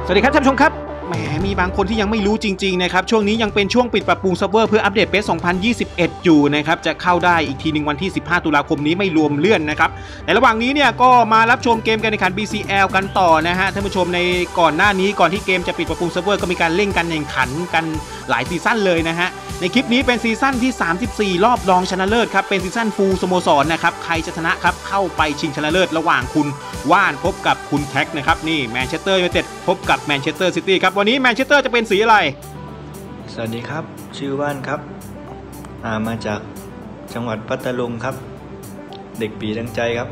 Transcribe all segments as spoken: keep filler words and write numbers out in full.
สวัสดีครับท่านผู้ชมครับแหมมีบางคนที่ยังไม่รู้จริงๆนะครับช่วงนี้ยังเป็นช่วงปิดปรับปรุงเซิร์ฟเวอร์เพื่ออัปเดตเปสสองพันยี่สิบเอ็ดอยู่นะครับจะเข้าได้อีกทีหนึ่งวันที่สิบห้าตุลาคมนี้ไม่รวมเลื่อนนะครับในระหว่างนี้เนี่ยก็มารับชมเกมการแข่งขัน บี ซี แอล กันต่อนะฮะท่านผู้ชมในก่อนหน้านี้ก่อนที่เกมจะปิดปรับปรุงเซิร์ฟเวอร์ก็มีการเล่นกันแข่งขันกันหลายซีซั่นเลยนะฮะในคลิปนี้เป็นซีซั่นที่สามสิบสี่รอบรองชนะเลิศครับเป็นซีซั่นฟูลสโมสรนะครับใครจะชนะครับเข้าไปชิงชนะเลิศระหว่างคุณว่านพบกับคุณแท็กนะครับนี่แมนเชสเตอร์ยูไนเต็ดพบกับแมนเชสเตอร์ซิตี้ครับวันนี้แมนเชสเตอร์จะเป็นสีอะไรสวัสดีครับชื่อว่านครับามาจากจังหวัดพัทลุงครับเด็กปีดังใจครับ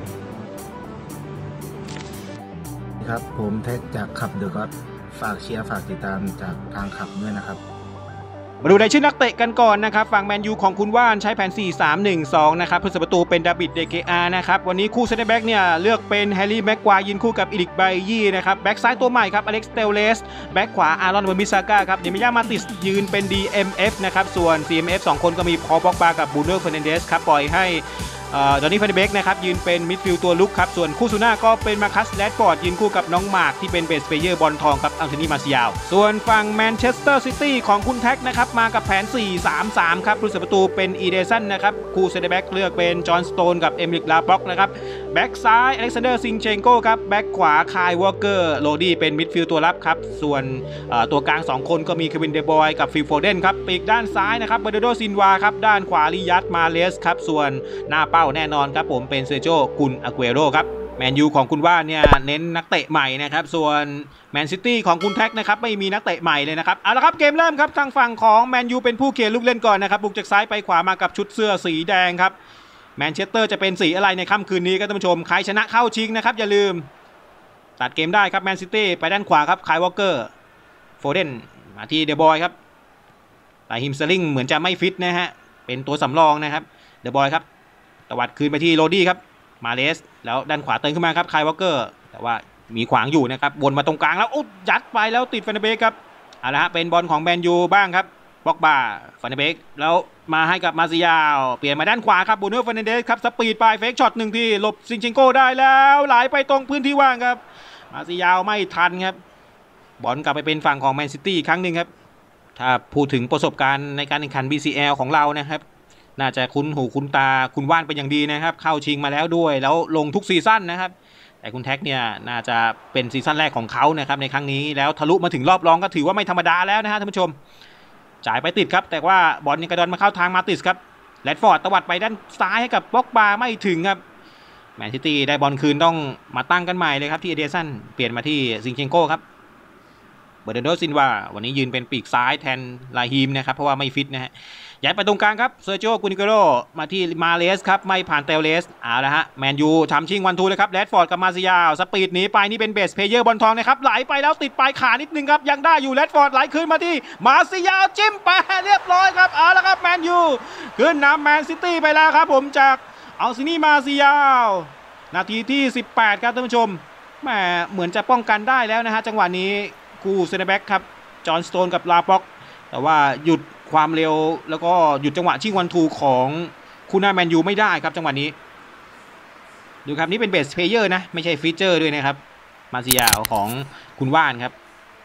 ครับผมแท็กจากขับเดอะก็อดฝากเชียร์ฝากติดตามจากทางขับด้วยนะครับมาดูรายชื่อนักเตะกันก่อนนะครับฝั่งแมนยูของคุณว่านใช้แผน สี่ สาม หนึ่ง สอง นะครับผู้สาประตูเป็นดาวิดเดเกอานะครับวันนี้คู่เซนเตอร์แบ็กเนี่ยเลือกเป็นแฮร์รี่แม็กควายยืนคู่กับอีริกไบยี่นะครับแบ็กซ้ายตัวใหม่ครับอเล็กซ์เตลเลสแบ็กขวาอารอนเวอร์มิซาก้าครับเดมิยามาติสยืนเป็น ดี เอ็ม เอฟ นะครับส่วน ซี เอ็ม เอฟ สองคนก็มีพอล บ็อกบากับบูโน่ เฟอร์นันเดสครับปล่อยให้จอห์นนี่ แฟนเบกนะครับยืนเป็นมิดฟิลด์ตัวลุกครับส่วนคู่ซูน่าก็เป็นมาคัส แรดฟอร์ดยืนคู่กับน้องมาร์คที่เป็นเบสเพลเยอร์บอลทองครับอัลโทนี มาร์ซิยาลส่วนฝั่งแมนเชสเตอร์ซิตี้ของคุณแท็กนะครับมากับแผน สี่ สาม สาม ครับผู้สาประตูเป็นอีเดสันนะครับคู่เซนเตอร์แบ็กเลือกเป็นจอห์นสโตนกับเอมิลิก ลาบ็อกนะครับแบ็กซ้ายอเล็กซานเดอร์ซิงเชนโกครับแบ็กขวาคายวอลเกอร์โรดี้เป็นมิดฟิลด์ตัวรับครับส่วนตัวกลางสองคนก็มีเควินเดบอยกับฟิลโฟเดนครับปีกด้านซ้ายนะครับเบอร์โดซินวาครับด้านขวาริยัตมาเลสครับส่วนหน้าเป้าแน่นอนครับผมเป็นเซอร์โจกุนอาเกโรครับแมนยูของคุณว่าเนี่ยเน้นนักเตะใหม่นะครับส่วนแมนซิตี้ของคุณแท็กนะครับไม่มีนักเตะใหม่เลยนะครับเอาละครับเกมเริ่มครับทางฝั่งของแมนยูเป็นผู้เคลียร์ลูกเล่นก่อนนะครับบุกจากซ้ายไปขวามากับชุดเสื้อสีแดงครับแมนเชสเตอร์จะเป็นสีอะไรในค่ำคืนนี้ครับท่านผู้ชมใครชนะเข้าชิงนะครับอย่าลืมตัดเกมได้ครับแมนซิตี้ไปด้านขวาครับคายวอลเกอร์โฟเดนมาที่เดบอยครับแต่ฮิมสลิงเหมือนจะไม่ฟิตนะฮะเป็นตัวสำรองนะครับเดบอยครับตวัดคืนไปที่โรดี้ครับมาเลสแล้วด้านขวาเติมขึ้นมาครับคายวอลเกอร์แต่ว่ามีขวางอยู่นะครับวนมาตรงกลางแล้วอุ๊ยัดไปแล้วติดฟันเดเบกครับเอาละฮะเป็นบอลของแมนยูบ้างครับบ็อกบาฟันเดเบกแล้วมาให้กับมาซิยาลเปลี่ยนมาด้านขวาครับบูโน่ เฟอร์นันเดสครับสปีดไปเฟกช็อตหนึ่งที่หลบซิงเชนโกได้แล้วไหลไปตรงพื้นที่ว่างครับมาซิยาลไม่ทันครับบอลกลับไปเป็นฝั่งของแมนซิตี้อีกครั้งหนึ่งครับถ้าพูดถึงประสบการณ์ในการแข่งขัน บี ซี แอล ของเรานะครับน่าจะคุ้นหูคุ้นตาคุณว่านเป็นอย่างดีนะครับเข้าชิงมาแล้วด้วยแล้วลงทุกซีซั่นนะครับแต่คุณแท็กเนี่ยน่าจะเป็นซีซั่นแรกของเขานะครับในครั้งนี้แล้วทะลุมาถึงรอบรองก็ถือว่าไม่ธรรมดาแล้วนะฮะท่านผู้ชมจ่ายไปติดครับแต่ว่าบอลยังกระดอนมาเข้าทางมาติสครับแรดฟอร์ดตวัดไปด้านซ้ายให้กับบ็อกบาไม่ถึงครับแมนซิตี้ได้บอลคืนต้องมาตั้งกันใหม่เลยครับที่เอเดสันเปลี่ยนมาที่ซิงเชนโกครับเบอร์เดโดซินวาวันนี้ยืนเป็นปีกซ้ายแทนลาฮีมนะครับเพราะว่าไม่ฟิตนะฮะย้ายไปตรงกลางครับเซอร์โจกุนิโกโรมาที่มาเลสครับไม่ผ่านเตลเลสเอาละฮะแมนยูทำชิงวันทูเลยครับแรดฟอร์ดกับมาซิยาลสปีดหนีไปนี่เป็นเบสเพลเยอร์บอลทองนะครับไหลไปแล้วติดปลายขานิดนึงครับยังได้อยู่แรดฟอร์ดไหลขึ้นมาที่มาซิยาลจิ้มไปเรียบร้อยครับเอาละครับแมนยูขึ้นนำแมนซิตี้ไปแล้วครับผมจากอัลซินีมาซิยาลนาทีที่สิบแปดครับท่านผู้ชมแหมเหมือนจะป้องกันได้แล้วนะฮะจังหวะนี้คู่เซนเตอร์แบ็กครับจอห์นสโตนกับลาป็อกแต่ว่าหยุดความเร็วแล้วก็หยุดจังหวะชิงวันทูของคุณนาแมนยูไม่ได้ครับจังหวะนี้ดูครับนี่เป็นเบสเพลเยอร์นะไม่ใช่ฟีเจอร์ด้วยนะครับมาซิยาลของคุณว่านครับ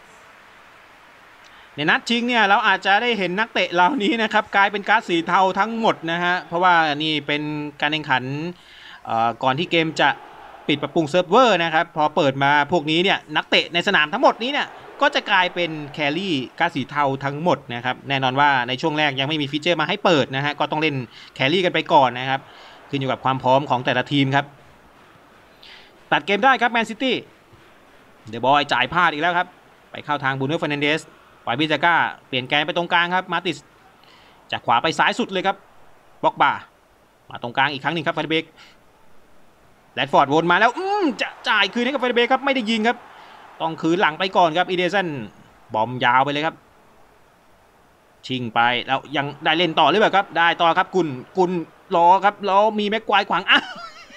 ในนัดชิงเนี่ยเราอาจจะได้เห็นนักเตะเหล่านี้นะครับกลายเป็นการ์ดสีเทาทั้งหมดนะฮะเพราะว่านี่เป็นการแข่งขันก่อนที่เกมจะปิดปรับปรุงเซิร์ฟเวอร์นะครับพอเปิดมาพวกนี้เนี่ยนักเตะในสนามทั้งหมดนี้เนี่ยก็จะกลายเป็นแครี่กาสีเทาทั้งหมดนะครับแน่นอนว่าในช่วงแรกยังไม่มีฟีเจอร์มาให้เปิดนะฮะก็ต้องเล่นแครี่กันไปก่อนนะครับขึ้นอยู่กับความพร้อมของแต่ละทีมครับตัดเกมได้ครับแมนซิตี้เดอะบอยจ่ายพลาดอีกแล้วครับไปเข้าทางบูโน่ เฟอร์นันเดสปล่อยบิจาก้าเปลี่ยนแกนไปตรงกลางครับมาติสจากขวาไปซ้ายสุดเลยครับบ็อกบามาตรงกลางอีกครั้งหนึ่งครับฟันเดเบกแรดฟอร์ดวนมาแล้วอืมจะจ่ายคืนให้กับฟันเดเบกครับไม่ได้ยิงครับต้องคืนหลังไปก่อนครับอีเดสันบอมยาวไปเลยครับชิงไปแล้วยังได้เล่นต่อหรือเปล่าครับได้ต่อครับกุนกุนรอครับแล้วมีแม็กควายขวางอ่ะ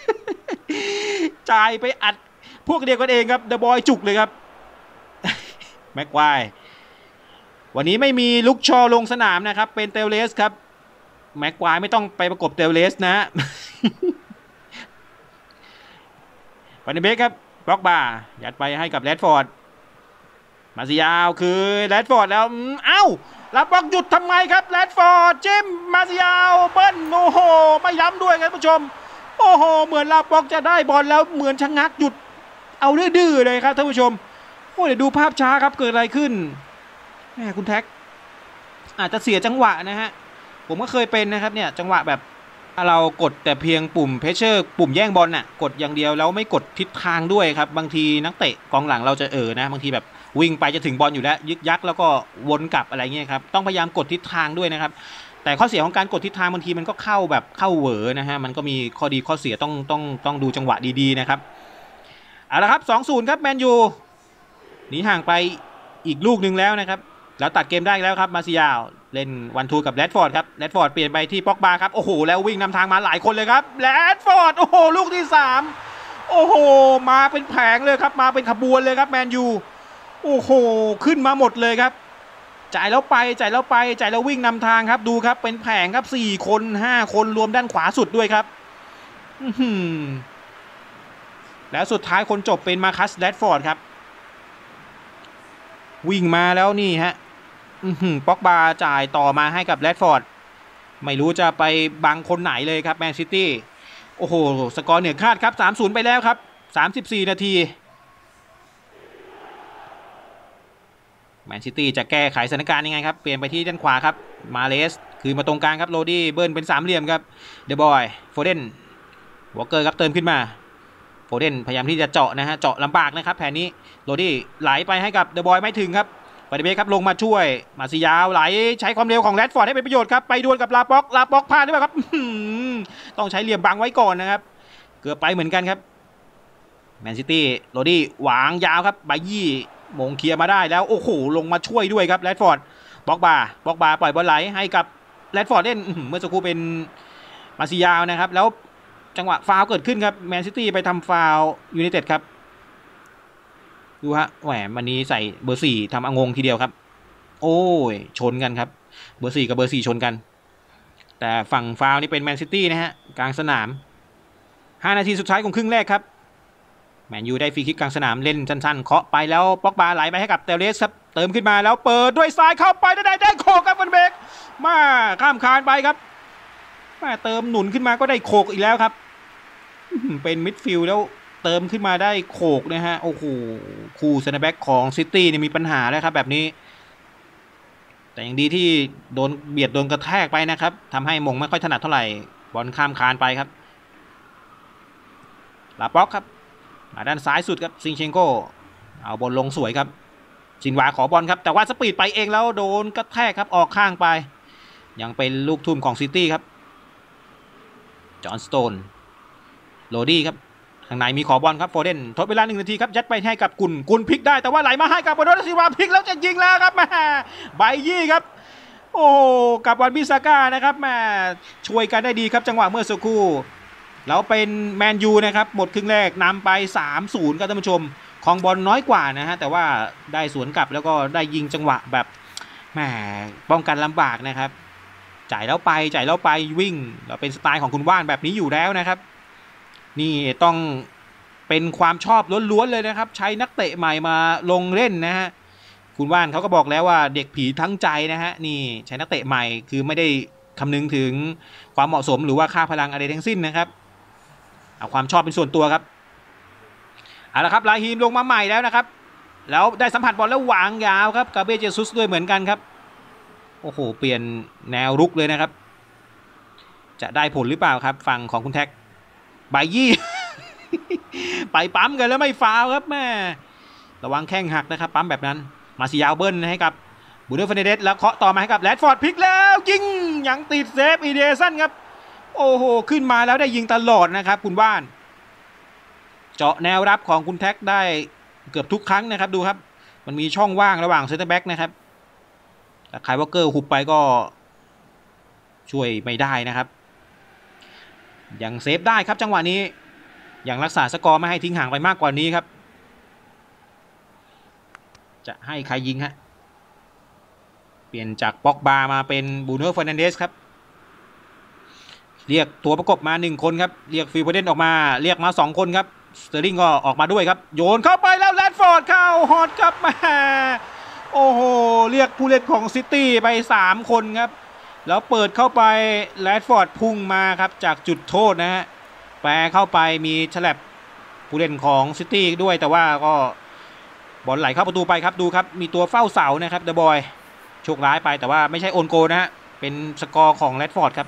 จ่ายไปอัดพวกเดียวกันเองครับเดอะบอยจุกเลยครับ แม็กควายวันนี้ไม่มีลุกชอลงสนามนะครับเป็นเตลเลสครับแม็กควายไม่ต้องไปประกบเตลเลสนะ ฟันเดเบกครับบล็อกบายัดไปให้กับแรดฟอร์ดมาซิยาวคือแรดฟอร์ดแล้วเอ้ารับบอลหยุดทำไมครับแรดฟอร์ดจิ้มมาซิยาวเบิ้ลโอ้โหไม่ย้ำด้วยครับผู้ชมโอ้โหเหมือนรับบอลจะได้บอลแล้วเหมือนชะงักหยุดเอาดื้อๆเลยครับท่านผู้ชมโอ้เดี๋ยวดูภาพช้าครับเกิดอะไรขึ้นแหมคุณแท็กอาจจะเสียจังหวะนะฮะผมก็เคยเป็นนะครับเนี่ยจังหวะแบบเรากดแต่เพียงปุ่มเพชเชอร์ปุ่มแย่งบอลน่ะกดอย่างเดียวแล้วไม่กดทิศทางด้วยครับบางทีนักเตะกองหลังเราจะเออนะบางทีแบบวิ่งไปจะถึงบอลอยู่แล้วยึกยักแล้วก็วนกลับอะไรเงี้ยครับต้องพยายามกดทิศทางด้วยนะครับแต่ข้อเสียของการกดทิศทางบางทีมันก็เข้าแบบเข้าเหวอนะฮะมันก็มีข้อดีข้อเสียต้องต้องต้องดูจังหวะดีๆนะครับเอาละครับ สองศูนย์ ครับแมนยูหนีห่างไปอีกลูกหนึ่งแล้วนะครับแล้วตัดเกมได้แล้วครับมาซิยาวเล่นวันทูกับแรดฟอร์ดครับแรดฟอร์ดเปลี่ยนไปที่ป็อกบาครับโอ้โหแล้ววิ่งนำทางมาหลายคนเลยครับแรดฟอร์ดโอ้โหลูกที่สามโอ้โหมาเป็นแผงเลยครับมาเป็นขบวนเลยครับแมนยูโอ้โหขึ้นมาหมดเลยครับจ่ายแล้วไปจ่ายแล้วไปจ่ายแล้ววิ่งนำทางครับดูครับเป็นแผงครับสี่คนห้าคนรวมด้านขวาสุดด้วยครับแล้วสุดท้ายคนจบเป็นมาคัสแรดฟอร์ดครับวิ่งมาแล้วนี่ฮะป็อกบาจ่ายต่อมาให้กับแรดฟอร์ดไม่รู้จะไปบังคนไหนเลยครับแมนซิตี้โอ้โหสกอร์เหนือคาดครับ สามศูนย์ ไปแล้วครับสามสิบสี่นาทีแมนซิตี้จะแก้ไขสถานการณ์ยังไงครับเปลี่ยนไปที่ด้านขวาครับมาเลสคือมาตรงกลางครับโรดี้เบิร์นเป็นสามเหลี่ยมครับเดอะบอยโฟเดนวอลเกอร์ครับเติมขึ้นมาโฟเดนพยายามที่จะเจาะนะฮะเจาะลำบากนะครับแผนนี้โรดี้ไหลไปให้กับเดอะบอยไม่ถึงครับปาเดเบครับลงมาช่วยมาซิยาวไหลใช้ความเร็วของแรดฟอร์ดให้เป็นประโยชน์ครับไปดวลกับลาป็อกลาป็อกพลาดด้วยครับต้องใช้เหลี่ยมบังไว้ก่อนนะครับเกือบไปเหมือนกันครับแมนซิตี้โรดี้วางยาวครับไบยี่มงเคลียร์มาได้แล้วโอ้โหลงมาช่วยด้วยครับแรดฟอร์ดป็อกบาป็อกบาปล่อยบอลไหลให้กับแรดฟอร์ดเล่นเมื่อสักครู่เป็นมาซิยาวนะครับแล้วจังหวะฟาวเกิดขึ้นครับแมนซิตี้ไปทำฟาวยูไนเต็ดครับดูฮะแหมวันนี้ใส่เบอร์สี่ทำองงทีเดียวครับโอ้ยชนกันครับเบอร์สี่กับเบอร์สี่ชนกันแต่ฝั่งฟาวนี่เป็นแมนซิตี้นะฮะกลางสนามห้านาทีสุดท้ายของครึ่งแรกครับแมนยูได้ฟรีคิกกลางสนามเล่นสั้นๆเคาะไปแล้วป็อกบาไหลไปให้กับเตเลสครับเติมขึ้นมาแล้วเปิดด้วยซ้ายเข้าไปได้ได้ได้โขกครับวันเบกมาข้ามคานไปครับมาเติมหนุนขึ้นมาก็ได้โขกอีกแล้วครับเป็นมิดฟิลด์แล้วเติมขึ้นมาได้โขกนะฮะโอ้โหคู่เซนเตอร์แบ็กของซิตี้เนี่ยมีปัญหาแล้วครับแบบนี้แต่อย่างดีที่โดนเบียดโดนกระแทกไปนะครับทำให้มงไม่ค่อยถนัดเท่าไหร่บอลข้ามคานไปครับลาป็อกครับมาด้านซ้ายสุดครับซิงเชนโกเอาบอลลงสวยครับซินวาขอบอลครับแต่ว่าสปีดไปเองแล้วโดนกระแทกครับออกข้างไปยังเป็นลูกทุ่มของซิตี้ครับจอห์นสโตนโรดี้ครับข้างในมีขอบอลครับโฟเดนทดเวลาหนึ่งนาทีครับยัดไปให้กับกุนกุนพลิกได้แต่ว่าไหลมาให้กับบอลโดซิวาพลิกแล้วจะยิงแล้วครับแม่ไบยี่ครับโอ้กับวันบิซาก้านะครับแม่ช่วยกันได้ดีครับจังหวะเมื่อสักครู่แล้วเป็นแมนยูนะครับหมดครึ่งแรกนำไป สามศูนย์ ครับท่านผู้ชมของบอลน้อยกว่านะฮะแต่ว่าได้สวนกลับแล้วก็ได้ยิงจังหวะแบบแหมป้องกันลำบากนะครับจ่ายแล้วไปจ่ายแล้วไปวิ่งเราเป็นสไตล์ของคุณว่านแบบนี้อยู่แล้วนะครับนี่ต้องเป็นความชอบล้วนๆเลยนะครับใช้นักเตะใหม่มาลงเล่นนะฮะคุณว่านเขาก็บอกแล้วว่าเด็กผีทั้งใจนะฮะนี่ใช้นักเตะใหม่คือไม่ได้คำนึงถึงความเหมาะสมหรือว่าค่าพลังอะไรทั้งสิ้นนะครับเอาความชอบเป็นส่วนตัวครับเอาละครับลาฮีมลงมาใหม่แล้วนะครับแล้วได้สัมผัสบอลแล้ววางยาวครับกาเบรียลเจซุสด้วยเหมือนกันครับโอ้โหเปลี่ยนแนวรุกเลยนะครับจะได้ผลหรือเปล่าครับฝั่งของคุณแท็กไบยี่ ไปปั๊มกันแล้วไม่ฟาวครับแม่ระวังแข้งหักนะครับปั๊มแบบนั้นมาซิยาวเบิ้ลให้กับบูเนอร์เฟเนเดสแล้วเคาะต่อมาให้กับแรดฟอร์ดพลิกแล้วยิงยังติดเซฟอีเดสันครับโอ้โหขึ้นมาแล้วได้ยิงตลอดนะครับคุณว่านเจาะแนวรับของคุณแท็กได้เกือบทุกครั้งนะครับดูครับมันมีช่องว่างระหว่างเซนเตอร์แบ็กนะครับแต่ไคลวอลเกอร์หุบไปก็ช่วยไม่ได้นะครับยังเซฟได้ครับจังหวะนี้ยังรักษาสกอร์ไม่ให้ทิ้งห่างไปมากกว่านี้ครับจะให้ใครยิงฮะเปลี่ยนจากป็อกบามาเป็นบูโน่ เฟอร์นันเดสครับเรียกตัวประกบมาหนึ่งคนครับเรียกฟิลโฟเดนออกมาเรียกมาสองคนครับสเตอร์ลิงก็ออกมาด้วยครับโยนเข้าไปแล้วแรดฟอร์ดเข้าฮอตครับมาโอ้โหเรียกผู้เล่นของซิตี้ไปสามคนครับแล้วเปิดเข้าไปแรดฟอร์ดพุ่งมาครับจากจุดโทษนะฮะแปรเข้าไปมีฉลับผู้เล่นของซิตี้ด้วยแต่ว่าก็บอลไหลเข้าประตูไปครับดูครับมีตัวเฝ้าเสานะครับเดอะบอยโชคร้ายไปแต่ว่าไม่ใช่โอนโกนะฮะเป็นสกอร์ของแรดฟอร์ดครับ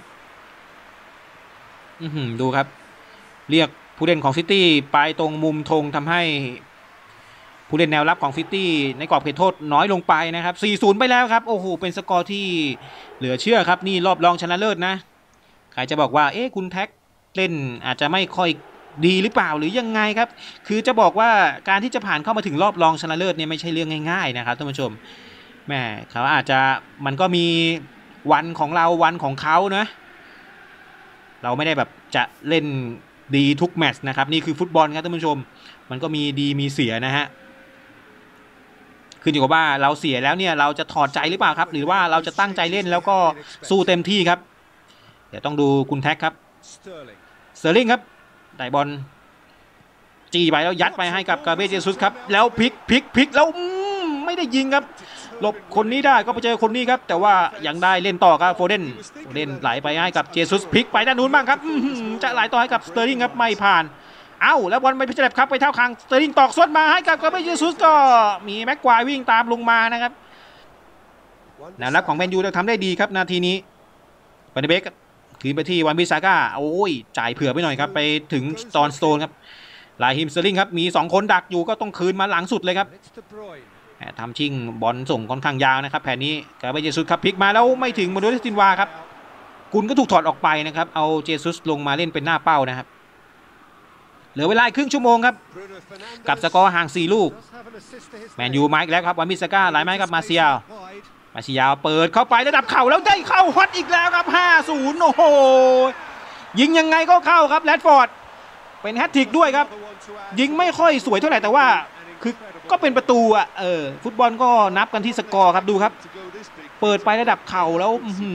อือหือดูครับเรียกผู้เล่นของซิตี้ไปตรงมุมธงทำให้ผู้เล่นแนวรับของซิตี้ในกรอบเขตโทษน้อยลงไปนะครับ สี่ศูนย์ ไปแล้วครับโอ้โหเป็นสกอร์ที่เหลือเชื่อครับนี่รอบรองชนะเลิศนะใครจะบอกว่าเอ๊ะคุณแท็กเล่นอาจจะไม่ค่อยดีหรือเปล่าหรือยังไงครับคือจะบอกว่าการที่จะผ่านเข้ามาถึงรอบรองชนะเลิศเนี่ยไม่ใช่เรื่องง่ายๆนะครับท่านผู้ชมแม่เขาอาจจะมันก็มีวันของเราวันของเขานะเราไม่ได้แบบจะเล่นดีทุกแมตช์นะครับนี่คือฟุตบอลครับท่านผู้ชมมันก็มีดีมีเสียนะฮะขึ้นอยู่กับว่าเราเสียแล้วเนี่ยเราจะถอดใจหรือเปล่าครับหรือว่าเราจะตั้งใจเล่นแล้วก็สู้เต็มที่ครับเดี๋ยวต้องดูคุณแท็กครับสเตอร์ลิงครับได้บอลจี้ไปแล้วยัดไปให้กับกาเบรียลเจซุสครับแล้วพลิกพลิกพลิกแล้วไม่ได้ยิงครับหลบคนนี้ได้ก็ไปเจอคนนี้ครับแต่ว่ายังได้เล่นต่อครับโฟเดนโฟเดนไหลไปให้กับเจซุสพลิกไปด้านนู้นบ้างครับจะไหลต่อให้กับสเตอร์ลิงครับไม่ผ่านเอ้าแล้วบอลไปพิจารณาครับไปเท่าคางสเตอร์ลิงตอกสวนมาให้กับกาเบรียลเจซุสก็มีแม็กควายวิ่งตามลงมานะครับแนวรับของแมนยูทำได้ดีครับนาทีนี้บันเดเบกคืนไปที่วันบิซาก้าโอ้ยจ่ายเผื่อไปหน่อยครับไปถึงสโตนสโตนครับลาฮิมสเตอร์ลิงครับมีสองคนดักอยู่ก็ต้องคืนมาหลังสุดเลยครับทำชิงบอลส่งค่อนข้างยาวนะครับแผนนี้กาเบรียลเจซุสครับพลิกมาแล้วไม่ถึงมาโดยซินวาครับกุนก็ถูกถอดออกไปนะครับเอาเจซุสลงมาเล่นเป็นหน้าเป้านะครับเหลือเวลาครึ่งชั่วโมงครับกับสกอร์ห่างสี่ลูกแมนยูมาอีกแล้วครับวันบิซาก้าไหลมากับมาเซียลมาเซียลเปิดเข้าไประดับเข่าแล้วได้เข้าฮอตอีกแล้วครับ ห้าศูนย์ โอ้โหยิงยังไงก็เข้าครับแรดฟอร์ดเป็นแฮตทริกด้วยครับยิงไม่ค่อยสวยเท่าไหร่แต่ว่าคือก็เป็นประตูอ่ะเออฟุตบอลก็นับกันที่สกอร์ครับดูครับเปิดไประดับเข่าแล้ว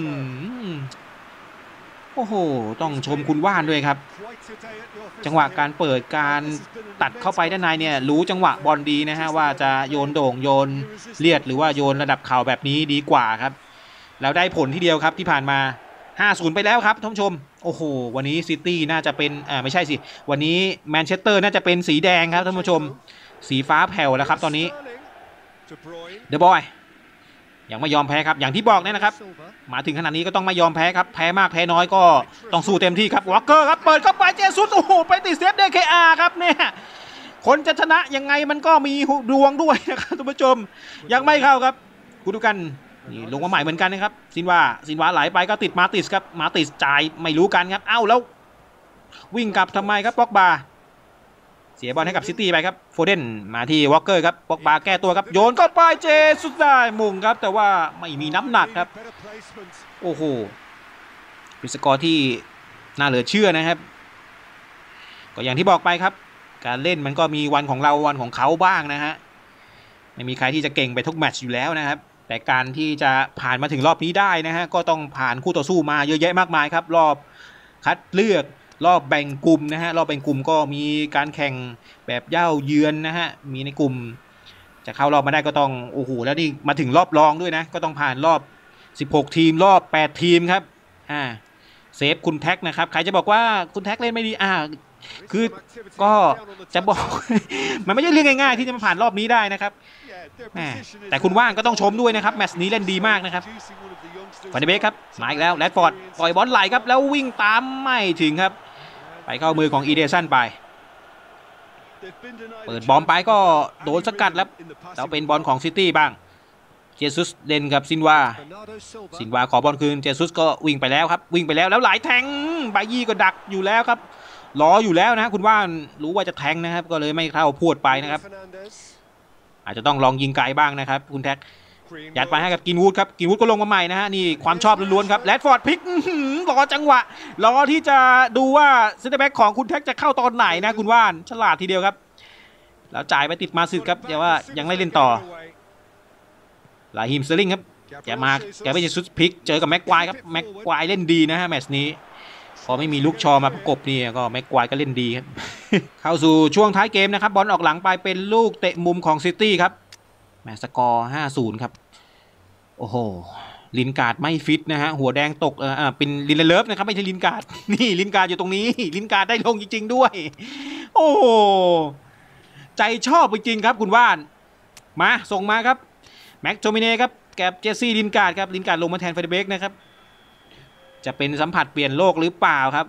โอ้โหต้องชมคุณว่านด้วยครับจังหวะการเปิดการตัดเข้าไปด้านในเนี่ยรู้จังหวะบอลดีนะฮะว่าจะโยนโด่งโยนเลียดหรือว่าโยนระดับเข่าแบบนี้ดีกว่าครับแล้วได้ผลที่เดียวครับที่ผ่านมา ห้าศูนย์ ไปแล้วครับท่านผู้ชมโอ้โหวันนี้ซิตี้น่าจะเป็นอ่าไม่ใช่สิวันนี้แมนเชสเตอร์น่าจะเป็นสีแดงครับท่านผู้ชมสีฟ้าแผ่วแล้วครับตอนนี้เดอะบอยยังไม่ยอมแพ้ครับอย่างที่บอกเนี่ยนะครับมาถึงขนาดนี้ก็ต้องไม่ยอมแพ้ครับแพ้มากแพ้น้อยก็ต้องสู้เต็มที่ครับวอลเกอร์ครับเปิดเข้าไปเจซุสโอ้โหไปติดเซฟเดเคอาร์ครับเนี่ยคนจะชนะยังไงมันก็มีดวงด้วยนะครับท่านผู้ชมยังไม่เข้าครับคุณดูกันนี่ลงมาใหม่เหมือนกันนะครับซินวาซินวาไหลไปก็ติดมาติสครับมาติสจ่ายไม่รู้กันครับเอ้าแล้ววิ่งกลับทำไมครับป็อกบาเสียบอลให้กับซิตี้ไปครับโฟเดนมาที่วอลเกอร์ครับป็อกบาแก้ตัวครับโยนเข้าไปเจสุดได้มุงครับแต่ว่าไม่มีน้ำหนักครับโอ้โหเป็นสกอร์ที่น่าเหลือเชื่อนะครับก็อย่างที่บอกไปครับการเล่นมันก็มีวันของเราวันของเขาบ้างนะฮะไม่มีใครที่จะเก่งไปทุกแมตช์อยู่แล้วนะครับแต่การที่จะผ่านมาถึงรอบนี้ได้นะฮะก็ต้องผ่านคู่ต่อสู้มาเยอะแยะมากมายครับรอบคัดเลือกรอบแบ่งกลุ่มนะฮะรอบแบ่งกลุ่มก็มีการแข่งแบบเย่าเยือนนะฮะมีในกลุ่มจะเข้ารอบมาได้ก็ต้องโอ้โหแล้วนี่มาถึงรอบรองด้วยนะก็ต้องผ่านรอบสิบหกทีมรอบแปดทีมครับอ่าเซฟคุณแท็กนะครับใครจะบอกว่าคุณแท็กเล่นไม่ดีอ่าคือก็จะบอก มันไม่ใช่เรื่องง่ายๆที่จะมาผ่านรอบนี้ได้นะครับแต่คุณว่างก็ต้องชมด้วยนะครับแมตช์นี้เล่นดีมากนะครับฟันเดเบกครับมาอีกแล้วแรดฟอร์ดปล่อยบอลไหลครับแล้ววิ่งตามไม่ถึงครับไปเข้ามือของอีเดสันไปเปิดบอลไปก็โดนสกัดแล้วแล้วเป็นบอลของซิตี้บ้างเจซุสเล่นกับซินวาซินวาขอบอลคืนเจซุสก็วิ่งไปแล้วครับวิ่งไปแล้วแล้วหลายแทงไบยี่ก็ดักอยู่แล้วครับรออยู่แล้วนะคุณว่านรู้ว่าจะแทงนะครับก็เลยไม่เข้าพูดไปนะครับอาจจะต้องลองยิงไกลบ้างนะครับคุณแท็กยัดไปให้กับกินวูดครับกินวูดก็ลงมาใหม่นะฮะนี่ความชอบล้วนๆครับแรดฟอร์ดพลิกรอจังหวะรอที่จะดูว่าเซนเตอร์แบ็กของคุณแท็กจะเข้าตอนไหนนะคุณว่านฉลาดทีเดียวครับแล้วจ่ายไปติดมาสึกครับแต่ว่ายังไม่เล่นต่อลาฮิมสเตอร์ลิงครับแกมาแกไม่ใช่ชุดพลิกเจอกับแม็กควายครับแม็กควายเล่นดีนะฮะแมตช์นี้พอไม่มีลูกชอมาประกบนี่ก็แม็กควายก็เล่นดีครับเข้าสู่ช่วงท้ายเกมนะครับบอลออกหลังไปเป็นลูกเตะมุมของซิตี้ครับแหมสกอร์ ห้าศูนย์ ครับโอ้โหลินการ์ดไม่ฟิตนะฮะหัวแดงตกเออเป็นลินเลเลิฟนะครับไม่ใช่ลินการ์ดนี่ลินการ์ดอยู่ตรงนี้ลินการ์ดได้ลงจริงๆด้วยโอ้ใจชอบจริงๆครับคุณว่านมาส่งมาครับแม็กโทมิเน่ครับแกบเจสซี่ลินการ์ดครับลินการ์ดลงมาแทนเฟเดเบกนะครับจะเป็นสัมผัสเปลี่ยนโลกหรือเปล่าครับ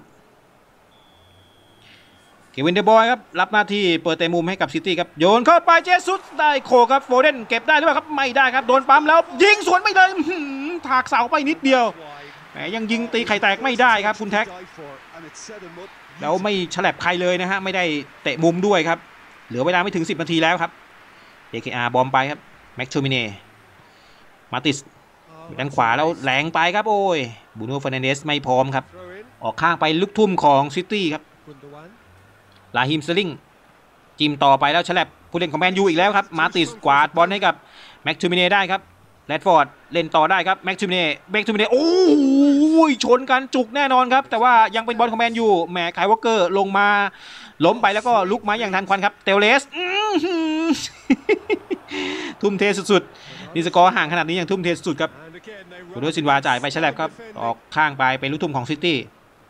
เควินเดบอยครับรับหน้าที่เปิดเตะมุมให้กับซิตี้ครับโยนเข้าไปเจสุสได้โคครับโฟเดนเก็บได้หรือเปล่าครับไม่ได้ครับโดนปั๊มแล้วยิงสวนไปเลยถากเสาไปนิดเดียวแหมยังยิงตีไข่แตกไม่ได้ครับคุณแท็กแล้วไม่ฉลับใครเลยนะฮะไม่ได้เตะมุมด้วยครับเหลือเวลาไม่ถึงสิบนาทีแล้วครับ เอ เค อาร์ บอมไปครับแม็กโทมิเน่มาติสด้านขวาแล้วแหลงไปครับโอ้ยบูโน่ เฟอร์นันเดสไม่พร้อมครับออกข้างไปลูกทุ่มของซิตี้ครับลาฮิมสลิงจิมต่อไปแล้วฉลับผู้เล่นของแมนยูอีกแล้วครับมาติสกวาดบอลให้กับแม็กโทมิเน่ได้ครับแรดฟอร์ดเล่นต่อได้ครับแม็กโทมิเน่แม็กโทมิเน่โอ้ยชนกันจุกแน่นอนครับแต่ว่ายังเป็นบอลของแมนยูแหมไคลวอลเกอร์ลงมาล้มไปแล้วก็ลุกมาอย่างทันควันครับเตเลสทุ่มเทสุดๆนี่สกอร์ห่างขนาดนี้ยังทุ่มเทสุดๆครับบูโน่ซินวาจ่ายไปฉลับครับออกข้างไปเป็นลูกทุ่มของซิตี้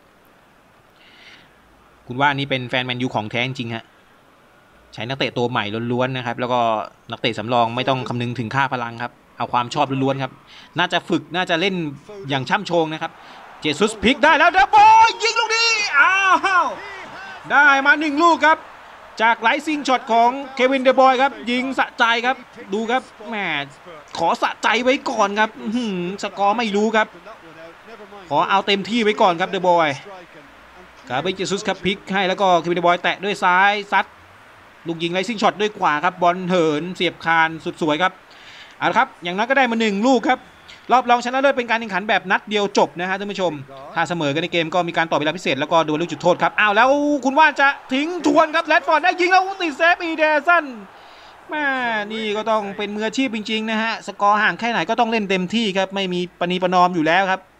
คุณว่านี่เป็นแฟนแมนยูของแท้จริงฮะใช้นักเตะตัวใหม่ล้วนๆนะครับแล้วก็นักเตะสำรองไม่ต้องคำนึงถึงค่าพลังครับเอาความชอบล้วนๆครับน่าจะฝึกน่าจะเล่นอย่างช่ำชองนะครับเจสุสพลิกได้แล้วเดบอยยิงลูกนี้อ้าวได้มาหนึ่งลูกครับจากไลซิงช็อตของเควินเดบอยครับยิงสะใจครับดูครับแหมขอสะใจไว้ก่อนครับสกอร์ไม่รู้ครับขอเอาเต็มที่ไว้ก่อนครับเดบอยกาเบเจซุสครับพลิกให้แล้วก็เควินเดบอยแตะด้วยซ้ายซัดลูกยิงไลซิงช็อตด้วยขวาครับบอลเหินเสียบคานสุดสวยครับเอาละครับอย่างนั้นก็ได้มาหนึ่งลูกครับรอบรองชนะเลิศเป็นการแข่งขันแบบนัดเดียวจบนะฮะท่านผู้ชมถ้าเสมอกันในเกมก็มีการต่อเวลาพิเศษแล้วก็ดวลลูกจุดโทษครับอ้าวแล้วคุณว่าจะทิ้งทวนครับแรดฟอร์ดได้ยิงแล้วติดเซฟอีเดสันแม่นี่ก็ต้องเป็นมืออาชีพจริงๆนะฮะสกอร์ห่างแค่ไหนก็ต้องเล่นเต็มที่ครับไม่มีปณีประนอมอยู่แล้วครับ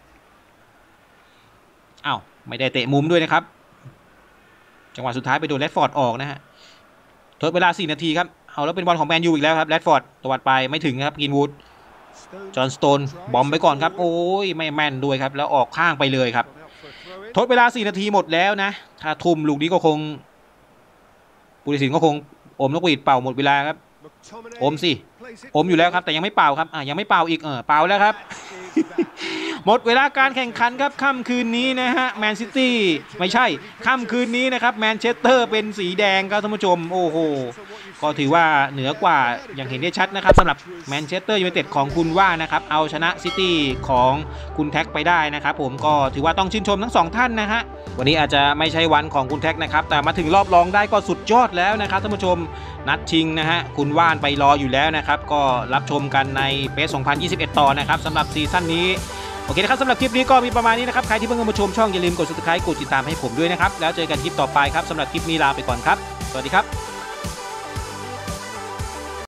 อ้าวไม่ได้เตะมุมด้วยนะครับจังหวะสุดท้ายไปโดนแรดฟอร์ดออกนะฮะทดเวลาสี่นาทีครับเอาแล้วเป็นบอลของแมนยูอีกแล้วครับแรดฟอร์ดตวัดไปไม่ถึงครับกินวูดจอห์นสโตนบอมไปก่อนครับโอ้ยไม่แม่นด้วยครับแล้วออกข้างไปเลยครับทดเวลาสี่นาทีหมดแล้วนะถ้าทุ่มลูกนี้ก็คงผู้ตัดสินก็คงอมนกหวีดเป่าหมดเวลาครับอมสิอมอยู่แล้วครับแต่ยังไม่เป่าครับอ่ะยังไม่เป่าอีกเออเป่าแล้วครับ หมดเวลาการแข่งขันครับค่ำคืนนี้นะฮะแมนซิตี้ไม่ใช่ค่ำคืนนี้นะครับแมนเชสเตอร์เป็นสีแดงครับท่านผู้ชมโอ้โหก็ถือว่าเหนือกว่าอย่างเห็นได้ชัดนะครับสำหรับแมนเชสเตอร์ยูไนเต็ดของคุณว่านะครับเอาชนะซิตี้ของคุณแท็กไปได้นะครับผมก็ถือว่าต้องชื่นชมทั้งสองท่านนะฮะวันนี้อาจจะไม่ใช่วันของคุณแท็กนะครับแต่มาถึงรอบรองได้ก็สุดยอดแล้วนะครับท่านผู้ชมนัดชิงนะฮะคุณว่านไปรออยู่แล้วนะครับก็รับชมกันในเปสสองพันยี่สิบเอ็ดต่อนะครับสำหรับซีซั่นนี้โอเคนะครับสำหรับคลิปนี้ก็มีประมาณนี้นะครับใครที่เพิ่งมาชมช่องอย่าลืมกด ซับสไครบ์ กดติดตามให้ผมด้วยนะครับแล้วเจอกันคลิปต่อไปครับสำหรับคลิปนี้ลาไปก่อนครับสวัสดีครับ